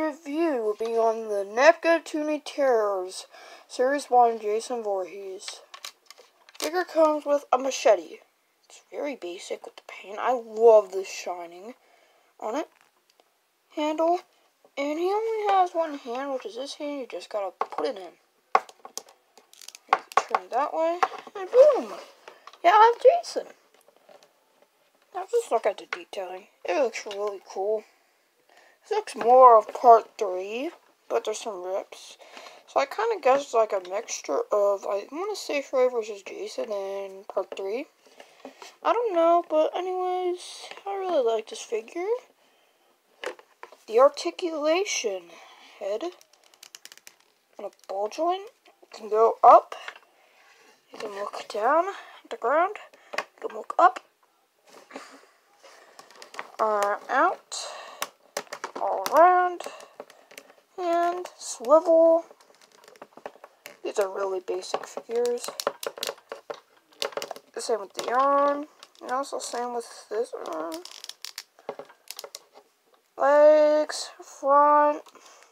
review will be on the NECA Toony Terrors Series 1 Jason Voorhees. Figure comes with a machete. It's very basic with the paint. I love the shining on it. Handle. And he only has one hand, which is this hand. You just gotta put it in. Turn it that way. And boom! Yeah, I have Jason. Now just look at the detailing. It looks really cool. This looks more of part 3, but there's some rips. So I kind of guess it's like a mixture of, I want to say Freddy vs. Jason in part 3. I don't know, but anyways, I really like this figure. The articulation head and a ball joint. You can go up. You can look down at the ground. You can look up. Out. All around. And swivel. These are really basic figures. The same with the arm. And also same with this arm. Legs, front,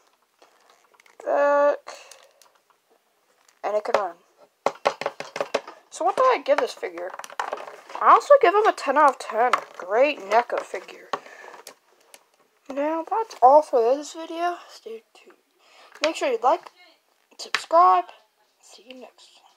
back, and it can run. So what do I give this figure? I also give him a 10 out of 10. Great NECA figure. Now that's all for this video. Stay tuned. Make sure you like, subscribe. See you next time.